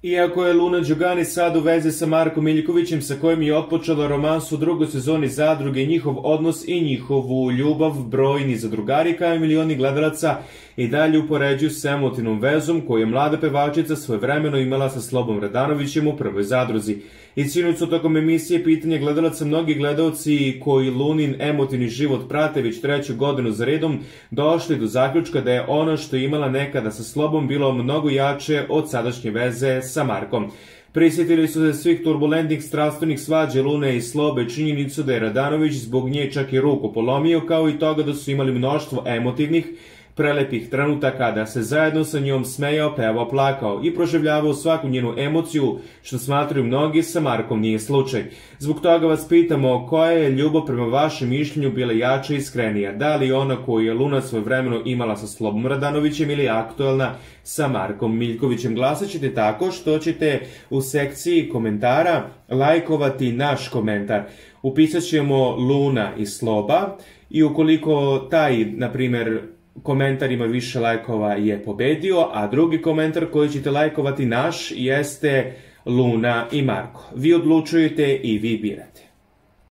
Iako je Luna Đugani sad u vezi sa Markom Miljkovićem, sa kojim je otpočela romansu u drugoj sezoni Zadruge, njihov odnos i njihovu ljubav brojni zadrugari kao i milioni gledalaca i dalje upoređuju s emotivnom vezom koju je mlada pevačica svojevremeno imala sa Slobom Radanovićem u Prvoj zadruzi. I sinoć su tokom emisije Pitanje gledalaca mnogi gledaoci koji Lunin emotivni život prate već treću godinu za redom došli do zaključka da je ono što je imala nekada sa Slobom bilo mnogo jače od sadašnje veze sa Markom. Prisjetili su se svih turbulentnih strastvenih svađa Lune i Slobe, činjenicu da je Radanović zbog nje čak i ruku polomio, kao i toga da su imali mnoštvo emotivnih, prelepih trenutaka, da se zajedno sa njom smejao, pevao, plakao i proživljavao svaku njenu emociju, što smatraju mnogi sa Markom nije slučaj. Zbog toga vas pitamo koja je ljubav prema vašem mišljenju bila jača i iskrenija, da li ona koju je Luna svojevremeno imala sa Slobom Radanovićem ili aktuelna sa Markom Miljkovićem. Glasat ćete tako što ćete u sekciji komentara lajkovati naš komentar. Upisat ćemo Luna i Sloba i ukoliko taj, na primer, komentar ima više lajkova je pobedio, a drugi komentar koji ćete lajkovati naš jeste Luna i Marko. Vi odlučujete i vi birate.